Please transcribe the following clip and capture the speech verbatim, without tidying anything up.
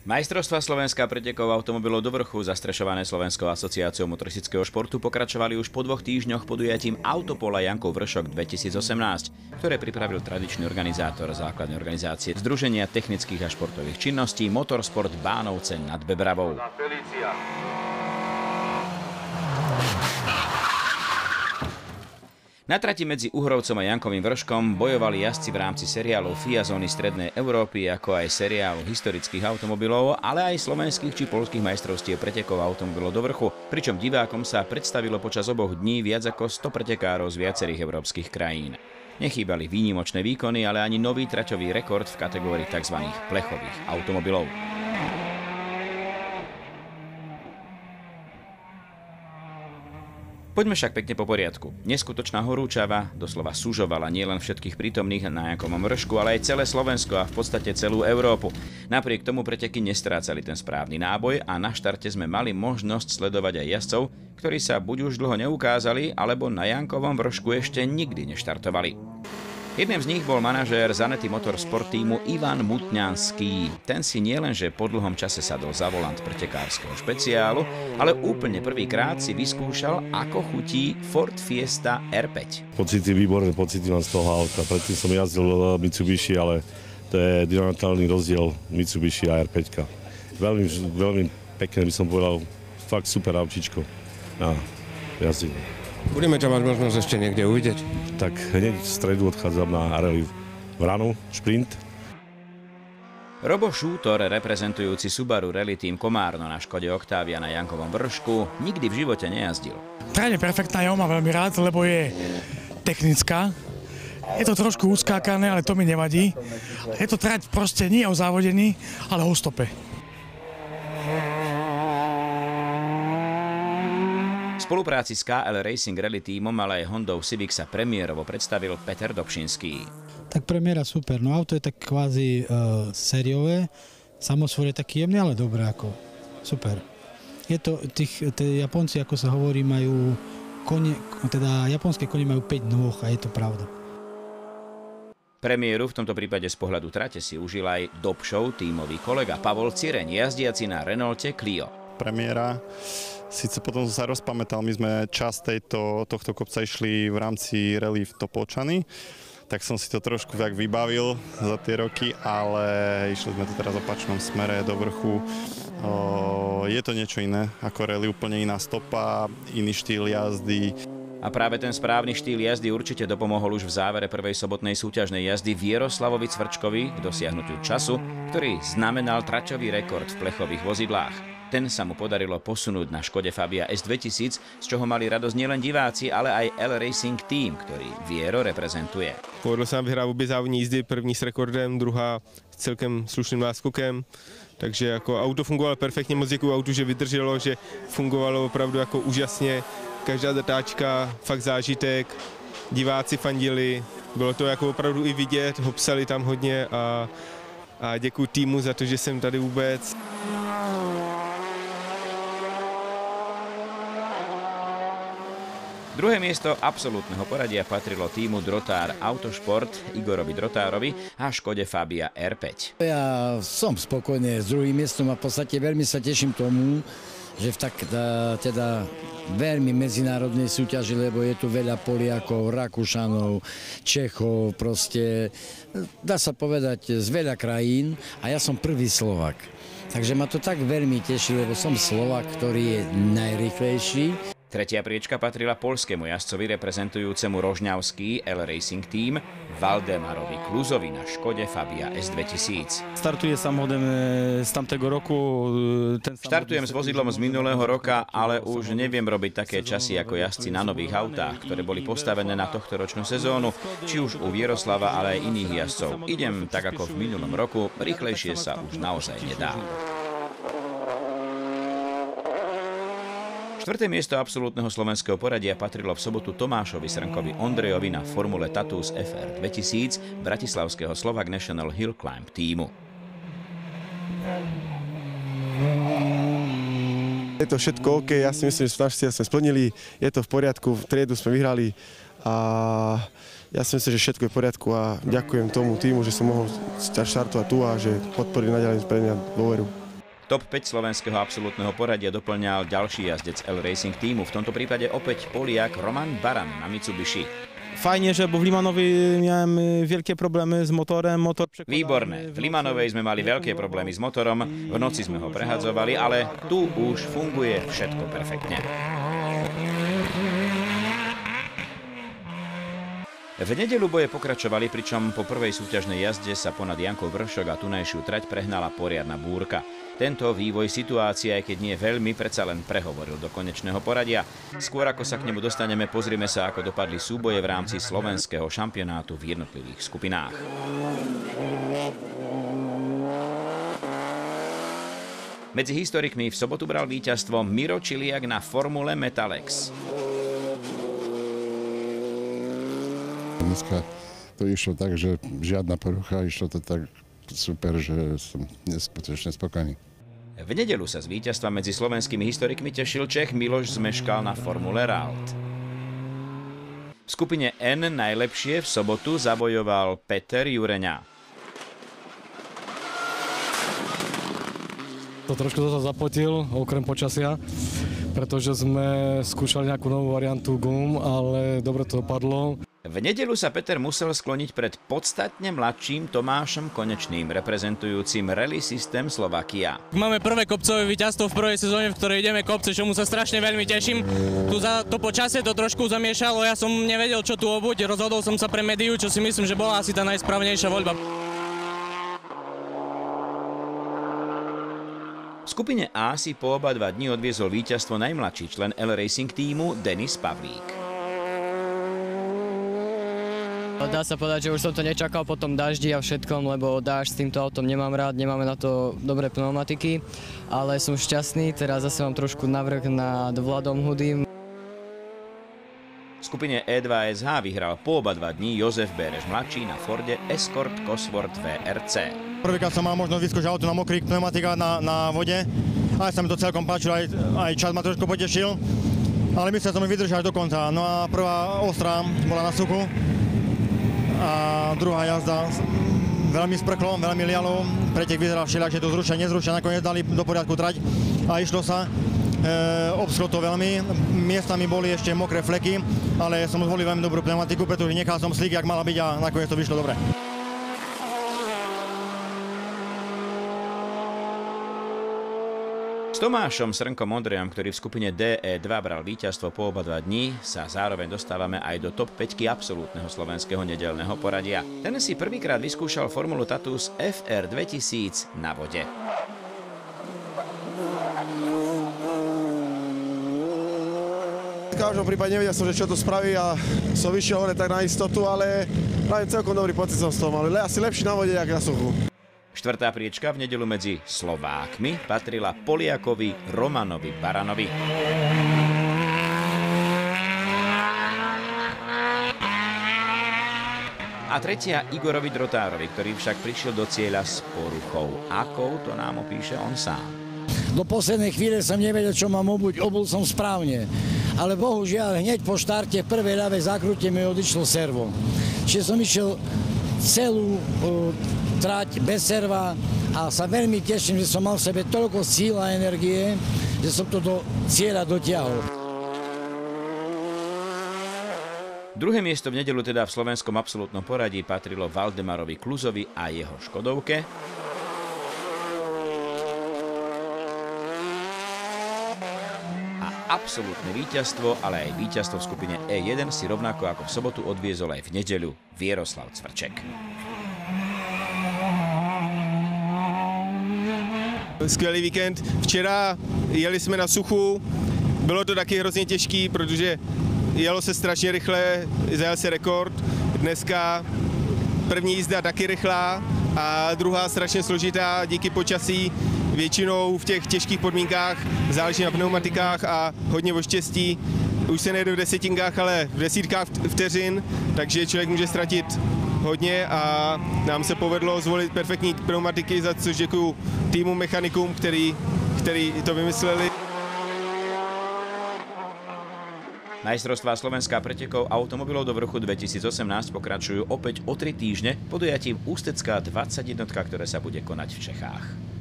Majstrovstvá Slovenska pretekov automobilov do vrchu, zastrešované Slovenskou asociáciou motoristického športu, pokračovali už po dvoch týždňoch podujatím Autopola Jankov Vršok dvetisícosemnásť, ktoré pripravil tradičný organizátor základnej organizácie Združenia technických a športových činností Motorsport Bánovce nad Bebravou. Na trati medzi Uhrovcom a Jankovým Vrškom bojovali jazdci v rámci seriálov F I A zóny Strednej Európy, ako aj seriálu historických automobilov, ale aj slovenských či poľských majstrovstiev pretekov automobilov do vrchu, pričom divákom sa predstavilo počas oboch dní viac ako sto pretekárov z viacerých európskych krajín. Nechýbali výnimočné výkony, ale ani nový traťový rekord v kategórii tzv. Plechových automobilov. Poďme však pekne po poriadku. Neskutočná horúčava doslova sužovala nielen všetkých prítomných na Jankovom Vršku, ale aj celé Slovensko a v podstate celú Európu. Napriek tomu preteky nestrácali ten správny náboj a na štarte sme mali možnosť sledovať aj jazdcov, ktorí sa buď už dlho neukázali, alebo na Jankovom Vršku ešte nikdy neštartovali. Jedným z nich bol manažér Zanety Motorsport týmu Ivan Mutňanský. Ten si nielenže po dlhom čase sadol za volant pretekárskeho špeciálu, ale úplne prvýkrát si vyskúšal, ako chutí Ford Fiesta er päť. Pocity výborné, pocity mám z toho auta. Predtým som jazdil Mitsubishi, ale to je diametrálny rozdiel Mitsubishi a er päť. Veľmi, veľmi pekné, by som povedal, fakt super autíčko na jazdenie. Budeme ťa mať možnosť ešte niekde uvidieť? Tak hneď v stredu odchádzam na rally v Ranu, šprint. Robo Šútor, reprezentujúci Subaru Rally Team Komárno na Škode Octavia na Jankovom Vršku, nikdy v živote nejazdil. Trať je perfektná, ja ho mám veľmi rád, lebo je technická. Je to trošku uskákané, ale to mi nevadí. Je to trať proste nie o závodení, ale o stope. V spolupráci s ká el Racing Rally tímom, ale aj Hondou Civic sa premiérovo predstavil Peter Dobšinský. Tak premiéra super, no auto je tak kvázi uh, sériové, samosvor je taký jemný, ale dobré, ako super. Je to, tých, tí Japonci, ako sa hovorí, majú kone, teda japonské kone majú päť nôh a je to pravda. Premiéru v tomto prípade z pohľadu trate si užil aj Dobšov tímový kolega Pavol Cireň, jazdiaci na Renaulte Clio. Premiéra. Sice potom sa rozpamätal, my sme časť tejto, tohto kopca išli v rámci rally v Topolčany, tak som si to trošku tak vybavil za tie roky, ale išli sme to teraz v opačnom smere do vrchu. O, je to niečo iné ako rally, úplne iná stopa, iný štýl jazdy. A práve ten správny štýl jazdy určite dopomohol už v závere prvej sobotnej súťažnej jazdy Vieroslavovi Cvrčkovi k dosiahnutiu času, ktorý znamenal traťový rekord v plechových vozidlách. Ten sa mu podarilo posunúť na Škode Fabia es dvetisíc, z čoho mali radosť nielen diváci, ale aj el Racing Team, ktorý Viero reprezentuje. Povedlo se nám vyhrát obě závodní jízdy, první s rekordem, druhá s celkem slušným náskokem. Takže jako auto fungovalo perfektně, moc děkuju autu, že vydrželo, že fungovalo opravdu jako úžasně. Každá zatáčka, fakt zážitek, diváci fandili, bylo to jako opravdu i vidět, hopsali tam hodně a, a děkuju týmu za to, že jsem tady vůbec. Druhé miesto absolútneho poradia patrilo týmu Drotár Autošport Igorovi Drotárovi a Škode Fabia er päť. Ja som spokojný s druhým miestom a v podstate veľmi sa teším tomu, že v tak teda veľmi medzinárodnej súťaži, lebo je tu veľa Poliakov, Rakúšanov, Čechov, proste dá sa povedať z veľa krajín a ja som prvý Slovák. Takže ma to tak veľmi teší, lebo som Slovák, ktorý je najrýchlejší. Tretia priečka patrila poľskému jazdcovi reprezentujúcemu Rožňavský el Racing Team Valdemarovi Kluzovi na Škode Fabia es dvetisíc. Startuje samochodem z tamtego roku. Ten Štartujem s vozidlom z minulého roka, ale už neviem robiť také časy ako jazdci na nových autách, ktoré boli postavené na tohtoročnú sezónu, či už u Vieroslava, ale aj iných jazdcov. Idem tak ako v minulom roku, rýchlejšie sa už naozaj nedá. Štvrté miesto absolútneho slovenského poradia patrilo v sobotu Tomášovi Srnkovi Ondrejovi na Formule Tatus ef er dvetisíc bratislavského Slovak National Hill Climb týmu. Je to všetko OK, ja si myslím, že naši cieľ sme splnili, je to v poriadku, triedu sme vyhrali a ja si myslím, že všetko je v poriadku a ďakujem tomu týmu, že som mohol štartovať tu a že podporili naďalej pre mňa dôveru. Top päť slovenského absolútneho poradia doplňal ďalší jazdec L Racing týmu, v tomto prípade opäť Poliak Roman Baran na Mitsubishi. Fajnie, że bo w Limanowej miałem wielkie problemy z motorem. Motor Výborné. V Limanovej sme mali veľké problémy s motorom, v noci sme ho prehadzovali, ale tu už funguje všetko perfektne. V nedeľu boje pokračovali, pričom po prvej súťažnej jazde sa ponad Jankov vršok a tunajšiu trať prehnala poriadna búrka. Tento vývoj situácie, aj keď nie veľmi, predsa len prehovoril do konečného poradia. Skôr ako sa k nemu dostaneme, pozrime sa, ako dopadli súboje v rámci slovenského šampionátu v jednotlivých skupinách. Medzi historikmi v sobotu bral víťazstvo Miro Čiliak na Formule Metalex. Dneska to išlo tak, že žiadna porucha, išlo to tak super, že som neskutočne spokojný. V nedeľu sa z víťazstva medzi slovenskými historikmi tešil Čech Miloš Zmeškal na Formule Ralt. V skupine N najlepšie v sobotu zabojoval Peter Jureňa. To trošku to zapotil, okrem počasia, pretože sme skúšali nejakú novú variantu gum, ale dobre to dopadlo. V nedeľu sa Peter musel skloniť pred podstatne mladším Tomášom Konečným, reprezentujúcim Rally System Slovakia. Máme prvé kopcové víťazstvo v prvej sezóne, v ktorej ideme kopce, čomu sa strašne veľmi teším. Tu za to počasie to trošku zamiešalo, ja som nevedel, čo tu obuť, rozhodol som sa pre Mediu, čo si myslím, že bola asi tá najsprávnejšia voľba. V skupine A si po oba dva dni odviezol víťazstvo najmladší člen L Racing týmu Denis Pavlík. Dá sa povedať, že už som to nečakal po tom daždi a všetkom, lebo dážď s týmto autom nemám rád, nemáme na to dobré pneumatiky, ale som šťastný, teraz zase mám trošku navrh nad Vladom Hudým. V skupine E dva S H vyhral po oba dva dní Jozef Béreš mladší na Forde Escort Cosworth V R C. Prvýkrát som mal možnosť vyskúšať auto na mokrých pneumatikách na, na vode, ale sa mi to celkom páčilo, aj, aj čas ma trošku potešil, ale myslel som, že vydržať až do konca. No a prvá ostrá bola na suchu. A druhá jazda veľmi sprchlo, veľmi lialo, pretek vyzeral všelijak, že to zrušia, nezrušia, nakoniec dali do poriadku trať a išlo sa. E, obschlo to veľmi, miestami boli ešte mokré fleky, ale som zvolil veľmi dobrú pneumatiku, pretože nechal som slík, jak mala byť a nakoniec to vyšlo dobre. S Tomášom Srnkom Ondrejom, ktorý v skupine D E dva bral víťazstvo po oba dva dní, sa zároveň dostávame aj do top päťky absolútneho slovenského nedeľného poradia. Ten si prvýkrát vyskúšal formulu Tatus F R dvetisíc na vode. V každom prípade nevedel som, že čo to spraví a som vyšiel hore tak na istotu, ale hlavne celkom dobrý pocit som z toho mal. Asi lepší na vode, jak na suchu. Štvrtá priečka v nedeľu medzi Slovákmi patrila Poliakovi Romanovi Baranovi. A tretia Igorovi Drotárovi, ktorý však prišiel do cieľa s poruchou. Akou, to nám opíše on sám. Do poslednej chvíle som nevedel, čo mám obuť, obul som správne. Ale bohužiaľ, hneď po štarte v prvej ľavej zákrute mi odišlo servo. Čiže som išiel celú uh, trať bez serva a sa veľmi teším, že som mal v sebe toľko síl a energie, že som to do cieľa dotiahol. Druhé miesto v nedeľu teda v slovenskom absolútnom poradí patrilo Valdemarovi Kluzovi a jeho Škodovke. A absolútne víťazstvo, ale aj víťazstvo v skupine E jeden si rovnako ako v sobotu odviezol aj v nedeľu Vieroslav Cvrček. Skvělý víkend. Včera jeli jsme na suchu, bylo to taky hrozně těžký, protože jelo se strašně rychle, zajel se rekord. Dneska první jízda taky rychlá a druhá strašně složitá díky počasí. Většinou v těch těžkých podmínkách záleží na pneumatikách a hodně o štěstí. Už se nejde v desetinkách, ale v desítkách vteřin, takže člověk může ztratit hodně a nám se povedlo zvolit perfektní pneumatiky, za což děkuju týmu mechanikům, který, který to vymysleli. Majstrovstvá Slovenska pretekov automobilov do vrchu dvetisícosemnásť pokračujú opäť o tri týždne podujatím Ústecká dvadsaťjednotka, ktoré sa bude konať v Čechách.